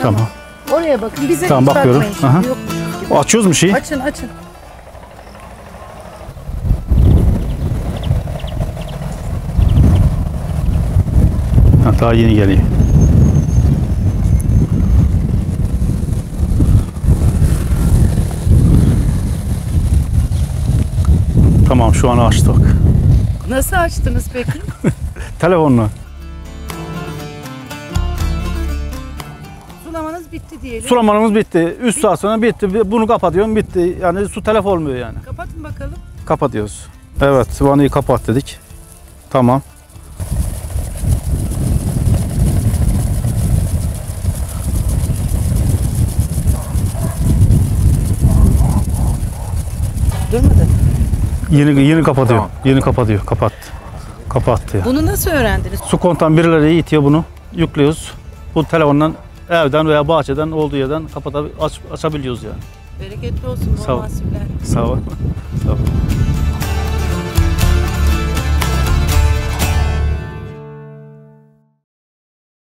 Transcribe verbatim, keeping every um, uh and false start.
Tamam. Tamam. Oraya bakın. Bize Tamam, hiç bakıyorum. bakmayın. Aha. Yok. Açıyoruz mu şeyi? Açın açın. Ha, daha yeni geliyor. Tamam, şu an açtık. Nasıl açtınız peki? Telefonla. Sulamanız bitti diyelim. Sulamanımız bitti. üç saat sonra bitti. Bunu kapatıyorum, bitti. Yani su telef olmuyor yani. Kapatın bakalım. Kapatıyoruz. Evet, vanayı kapat dedik. Tamam. Durmadı. Yeni yeni kapatıyor. Tamam. Yeni kapatıyor. Kapattı. Kapattı ya. Bunu nasıl öğrendiniz? Su kontan birileri itiyor bunu. Yüklüyoruz. Bu telefondan evden veya bahçeden olduğu yerden kapatıp aç, açabiliyoruz yani. Bereketli olsun. Sağ ol. Bol mahsuller. Sağ ol. Sağ ol.